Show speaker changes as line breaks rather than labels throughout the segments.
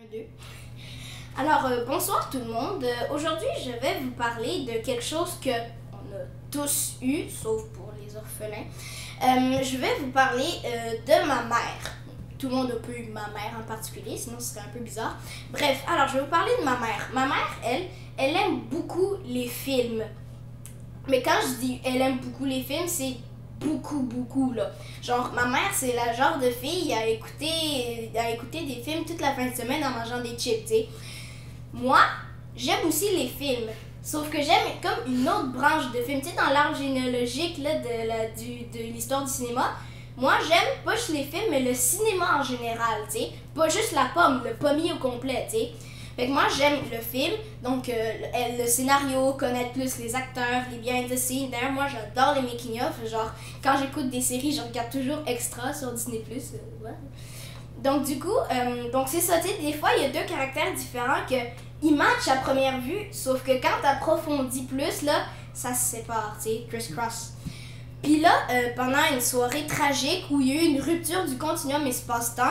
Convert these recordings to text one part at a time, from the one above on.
2. Alors, bonsoir tout le monde. Aujourd'hui, je vais vous parler de quelque chose que on a tous eu, sauf pour les orphelins. Je vais vous parler de ma mère. Tout le monde a peu eu ma mère en particulier, sinon ce serait un peu bizarre. Bref, alors je vais vous parler de ma mère. Ma mère, elle aime beaucoup les films. Mais quand je dis elle aime beaucoup les films, c'est beaucoup là. Genre, ma mère, c'est la genre de fille à écouter des films toute la fin de semaine en mangeant des chips, tu sais. Moi, j'aime aussi les films. Sauf que j'aime comme une autre branche de films. Tu sais, dans l'arbre généalogique là, de l'histoire du cinéma, moi, j'aime pas juste les films, mais le cinéma en général, tu sais. Pas juste la pomme, le pommier au complet, tu sais. Fait que moi, j'aime le film, donc le scénario, connaître plus les acteurs, les behind the scenes. D'ailleurs, moi, j'adore les making-of. Genre, quand j'écoute des séries, je regarde toujours Extra sur Disney+. Ouais. Donc, du coup, donc c'est ça, tu sais, des fois, il y a deux caractères différents ils matchent à première vue, sauf que quand t'approfondis plus, là, ça se sépare, tu sais, criss-cross. Puis là, pendant une soirée tragique où il y a eu une rupture du continuum espace-temps,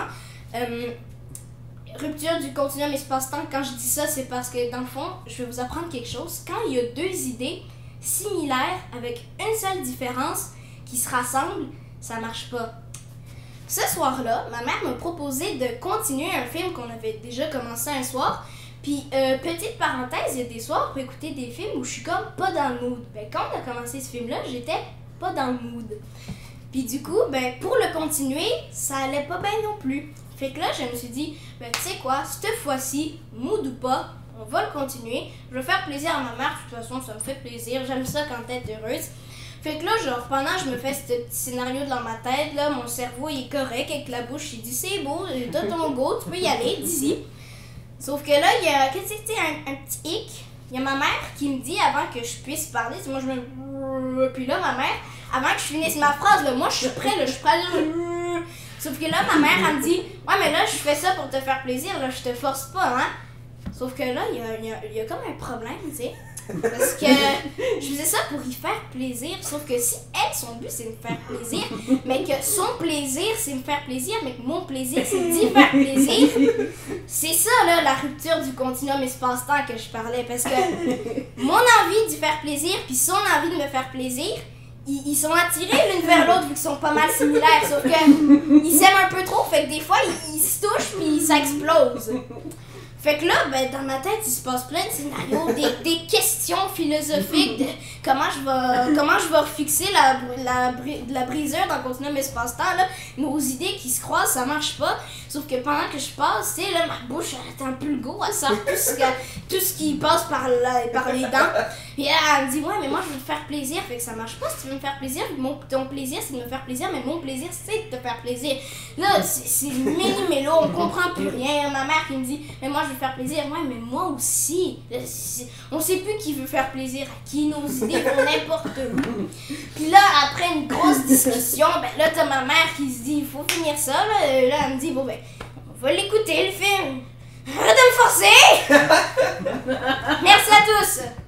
rupture du continuum espace-temps, quand je dis ça, c'est parce que, dans le fond, je vais vous apprendre quelque chose. Quand il y a deux idées similaires avec une seule différence qui se rassemblent, ça marche pas. Ce soir-là, ma mère m'a proposé de continuer un film qu'on avait déjà commencé un soir. Puis, petite parenthèse, il y a des soirs pour écouter des films où je suis comme pas dans le mood. Ben, quand on a commencé ce film-là, j'étais pas dans le mood. Puis du coup, ben, pour le continuer, ça allait pas bien non plus. Fait que là, je me suis dit, ben, tu sais quoi, cette fois-ci, mood ou pas, on va le continuer. Je vais faire plaisir à ma mère, de toute façon, ça me fait plaisir. J'aime ça quand elle est heureuse. Fait que là, genre, pendant que je me fais ce petit scénario dans ma tête, là, mon cerveau il est correct avec la bouche. Il dit, c'est beau, t'as ton go, tu peux y aller d'ici. Sauf que là, il y a un petit hic. Il y a ma mère qui me dit, avant que je puisse parler, moi je me... Puis là, ma mère, avant que je finisse ma phrase, là, moi je suis prêt, là, je suis prêt à dire... Sauf que là, ma mère, elle me dit, ouais, mais là, je fais ça pour te faire plaisir, là, je te force pas, hein. Sauf que là, il y a comme un problème, tu sais. Parce que je faisais ça pour y faire plaisir, sauf que si elle, son but c'est de me faire plaisir, mais que son plaisir c'est me faire plaisir, mais que mon plaisir c'est d'y faire plaisir, c'est ça là la rupture du continuum espace-temps que je parlais. Parce que mon envie d'y faire plaisir puis son envie de me faire plaisir, ils sont attirés l'une vers l'autre vu qu'ils sont pas mal similaires, sauf que ils s'aiment un peu trop, fait que des fois ils se touchent puis ça explose. Fait que là, ben, dans ma tête, il se passe plein de scénarios, des questions philosophiques de comment je vais refixer la briseur dans le continuum espace-temps, là. Nos idées qui se croisent, ça marche pas. Sauf que pendant que je passe, tu sais, là, ma bouche, elle est un peu le go, elle sort tout ce qui passe par les dents. Puis elle me dit, ouais, mais moi, je veux te faire plaisir. Fait que ça marche pas si tu veux me faire plaisir. Ton plaisir, c'est de me faire plaisir, mais mon plaisir, c'est de te faire plaisir. Là, c'est méli-mélo, on comprend plus rien. Ma mère qui me dit, mais moi, je veux faire plaisir. Ouais, mais moi aussi. On sait plus qui veut faire plaisir à qui, nos idées vont n'importe où. Puis là, après une grosse discussion, ben là, t'as ma mère qui se dit, il faut finir ça. Là, elle me dit, bon, ben, on va l'écouter, le film. Arrête de me forcer! Merci à tous!